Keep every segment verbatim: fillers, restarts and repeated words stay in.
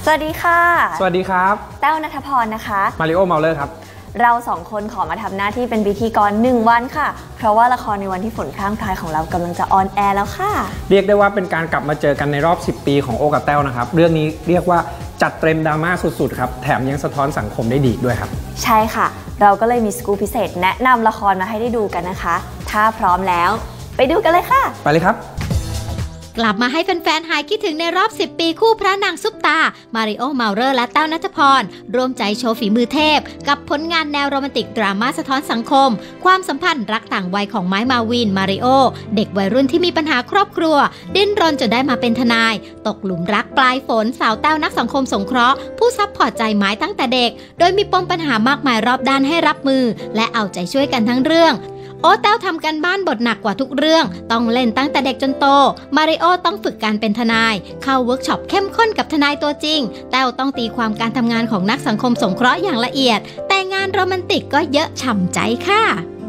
สวัสดีค่ะสวัสดีครับแต้วณัฐพรนะคะมาริโอเมาเลอร์ครับเราสองคนขอมาทำหน้าที่เป็นพิธีกรหนึ่งวันค่ะเพราะว่าละครในวันที่ฝนพรั่งพรายของเรากำลังจะออนแอร์แล้วค่ะเรียกได้ว่าเป็นการกลับมาเจอกันในรอบสิบปีของโอกับแต้วนะครับเรื่องนี้เรียกว่าจัดเต็มดราม่าสุดๆครับแถมยังสะท้อนสังคมได้ดีด้วยครับใช่ค่ะเราก็เลยมีสกู๊ปพิเศษแนะนำละครมาให้ได้ดูกันนะคะถ้าพร้อมแล้วไปดูกันเลยค่ะไปเลยครับกลับมาให้แฟนๆหายคิดถึงในรอบสิบปีคู่พระนางซุปตามาริโอเมาเลอร์และแต้วณัฐพรร่วมใจโชว์ฝีมือเทพกับผลงานแนวโรแมนติกดราม่าสะท้อนสังคมความสัมพันธ์รักต่างวัยของไม้มาวินมาริโอเด็กวัยรุ่นที่มีปัญหาครอบครัวดิ้นรนจนได้มาเป็นทนายตกหลุมรักปลายฝนสาวแต้วนักสังคมสงเคราะห์ผู้ซับพอร์ตใจไม้ตั้งแต่เด็กโดยมีปมปัญหามากมายรอบด้านให้รับมือและเอาใจช่วยกันทั้งเรื่องโอ้แต้วทำกันบ้านบทหนักกว่าทุกเรื่องต้องเล่นตั้งแต่เด็กจนโตมาริโอต้องฝึกการเป็นทนายเข้าเวิร์กช็อปเข้มข้นกับทนายตัวจริงแต้วต้องตีความการทำงานของนักสังคมสงเคราะห์อย่างละเอียดแต่งานโรแมนติกก็เยอะฉ่ำใจค่ะ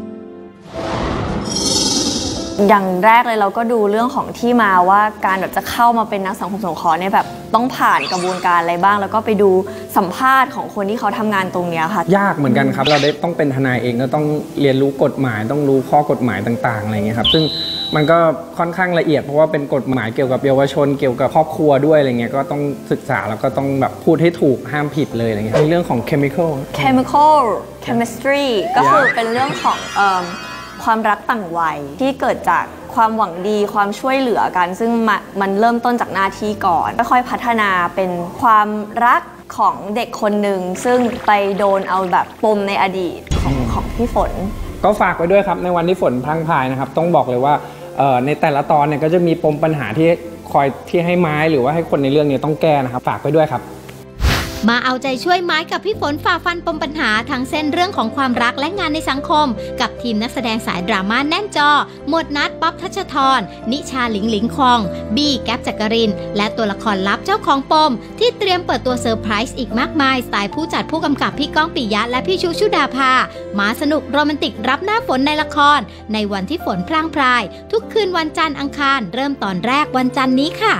อย่างแรกเลยเราก็ดูเรื่องของที่มาว่าการแบบจะเข้ามาเป็นนักสังคมสงเคราะห์เนี่ยแบบต้องผ่านกระบวนการอะไรบ้างแล้วก็ไปดูสัมภาษณ์ของคนที่เขาทำงานตรงนี้ค่ะยากเหมือนกันครับเราได้ต้องเป็นทนายเองก็ต้องเรียนรู้กฎหมายต้องรู้ข้อกฎหมายต่างๆอะไรเงี้ยครับซึ่งมันก็ค่อนข้างละเอียดเพราะว่าเป็นกฎหมายเกี่ยวกับเยาวชนเกี่ยวกับครอบครัวด้วยอะไรเงี้ยก็ต้องศึกษาแล้วก็ต้องแบบพูดให้ถูกห้ามผิดเลยอะไรเงี้ยในเรื่องของ chemical chemical chemistry ก็คือเป็นเรื่องของความรักต่างวัยที่เกิดจากความหวังดีความช่วยเหลือกันซึ่งมันเริ่มต้นจากหน้าที่ก่อนค่อยๆพัฒนาเป็นความรักของเด็กคนหนึ่งซึ่งไปโดนเอาแบบปมในอดีตของของพี่ฝนก็ฝากไว้ด้วยครับในวันที่ฝนพรั่งพรายนะครับต้องบอกเลยว่าในแต่ละตอนเนี่ยก็จะมีปมปัญหาที่คอยที่ให้ไม้หรือว่าให้คนในเรื่องนี้ต้องแก้นะครับฝากไว้ด้วยครับมาเอาใจช่วยไม้กับพี่ฝนฝ่าฟันปมปัญหาทั้งเส้นเรื่องของความรักและงานในสังคมกับทีมนักแสดงสายดราม่าแน่นจอหมวดนัทป๊อบทัชธรนิชาหลิงหลิงคองบี้แก๊ปจักรินและตัวละครลับเจ้าของปมที่เตรียมเปิดตัวเซอร์ไพรส์อีกมากมายสไตล์ผู้จัดผู้กำกับพี่ก้องปิยะและพี่ชูชุดาภามาสนุกโรแมนติกรับหน้าฝนในละครในวันที่ฝนพรั่งพรายทุกคืนวันจันทร์อังคารเริ่มตอนแรกวันจันทร์นี้ค่ะ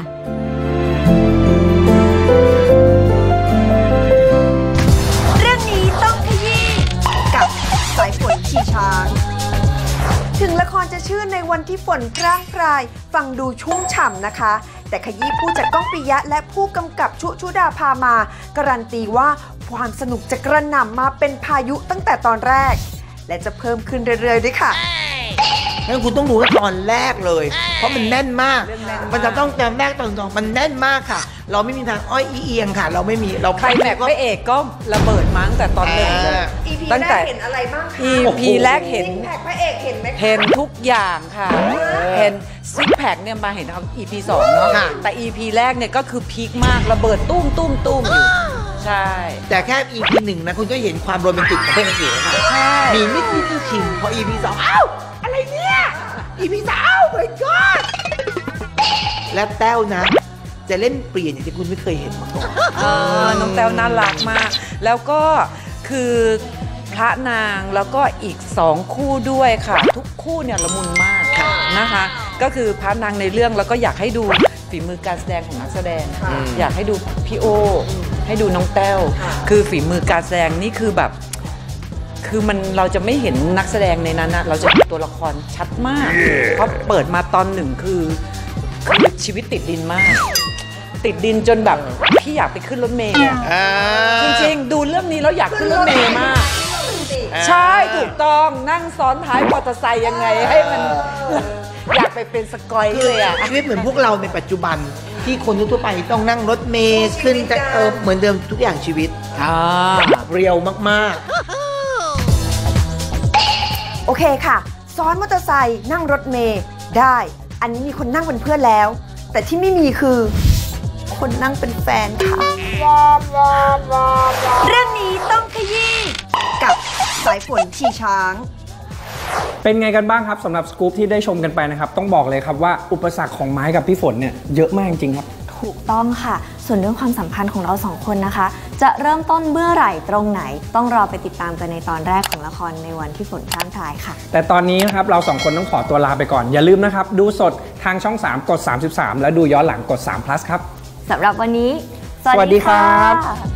สายฝนขี่ช้างถึงละครจะชื่อในวันที่ฝนพรั่งพรายฟังดูชุ่มฉ่ำนะคะแต่ขยี้ผู้จัดก้องปิยะและผู้กำกับชุชุดาภามาการันตีว่าความสนุกจะกระหน่ำมาเป็นพายุตั้งแต่ตอนแรกและจะเพิ่มขึ้นเรื่อยๆด้วยค่ะงั้นคุณต้องดูตอนแรกเลยเพราะมันแน่นมากมันจะต้องตอนแรกตอนสองมันแน่นมากค่ะเราไม่มีทางอ้อยเอียงค่ะเราไม่มีเราใครแม็กพระเอกก็ระเบิดมั้งแต่ตอนหนึ่งเลยตั้งแต่เห็นอะไรบ้างคะอี พี แรกเห็นแพ็คพระเอกเห็นไหมเห็นทุกอย่างค่ะเห็นซิกแพคเนี่ยมาเห็นครับ อี พี สองเนาะแต่ อี พี แรกเนี่ยก็คือพีคมากระเบิดตุ้มตุ้มตุ้มอยู่ใช่แต่แค่ อี พี หนึ่งนะคุณก็เห็นความโรแมนติกของพระเอกแล้วค่ะมีนิดนิดชิมพอ อี พี สองอ้าวอะไรเนี่ย อี พี สาม my god และแต้วนะจะเล่นเปลี่ยนอย่างที่คุณไม่เคยเห็นมาก่อนน้องแต้วน่ารักมากแล้วก็คือพระนางแล้วก็อีกสองคู่ด้วยค่ะทุกคู่เนี่ยละมุนมากนะคะก็คือพระนางในเรื่องแล้วก็อยากให้ดูฝีมือการแสดงของนักแสดงอยากให้ดูพี่โอให้ดูน้องแต้วคือฝีมือการแสดงนี่คือแบบคือมันเราจะไม่เห็นนักแสดงในนั้นนะเราจะเห็นตัวละครชัดมากเพราะเปิดมาตอนหนึ่งคือคือชีวิตติดดินมากติดดินจนแบบพี่อยากไปขึ้นรถเมล์จริงๆดูเรื่องนี้แล้วอยากขึ้นรถเมล์มากใช่ถูกต้องนั่งซ้อนท้ายมอเตอร์ไซค์ยังไงให้มันอยากไปเป็นสกอยเลยอ่ะชีวิตเหมือนพวกเราในปัจจุบันที่คนทั่วไปต้องนั่งรถเมล์ขึ้นแต่เออเหมือนเดิมทุกอย่างชีวิตเรียวมากๆโอเคค่ะซ้อนมอเตอร์ไซค์นั่งรถเมล์ได้อันนี้มีคนนั่งเป็นเพื่อนแล้วแต่ที่ไม่มีคือคนนั่งเป็นแฟนค่ะเรื่องนี้ต้องขยี้กับสายฝนขี่ช้างเป็นไงกันบ้างครับสำหรับสกู๊ปที่ได้ชมกันไปนะครับต้องบอกเลยครับว่าอุปสรรคของไม้กับพี่ฝนเนี่ยเยอะมากจริงครับถูกต้องค่ะส่วนเรื่องความสัมพันธ์ของเราสองคนนะคะจะเริ่มต้นเมื่อไหร่ตรงไหนต้องรอไปติดตามกันในตอนแรกของละครในวันที่ฝนพรั่งพรายค่ะแต่ตอนนี้นะครับเราสองคนต้องขอตัวลาไปก่อนอย่าลืมนะครับดูสดทางช่องสามกดสามสิบสามและดูย้อนหลังกดสาม plus ครับสำหรับวันนี้สวัสดีครับสวัสดีครับ